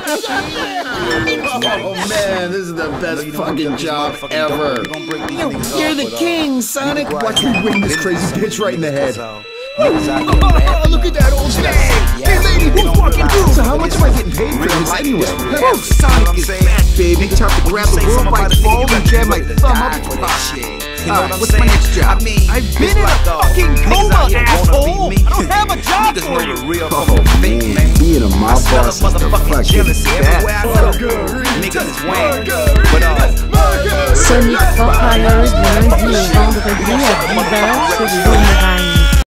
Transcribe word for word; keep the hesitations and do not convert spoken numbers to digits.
Oh man, this is the best fucking job ever. You're the king, Sonic. Watch me wing this crazy bitch right in the head. Oh, look at that old man! Hey lady, who's walking through? So how much am I getting paid for this anyway? Oh, Sonic is back, baby. Time to grab the world by the ball and jam my thumb up its pocket. Alright, what's my next job? I've been in a fucking coma, asshole! I don't have a job for you! Oh man, being a mob boss is the fucking best. Sonic Four Colors, lundi au vendredi à dix heures sur Zone Rhyme.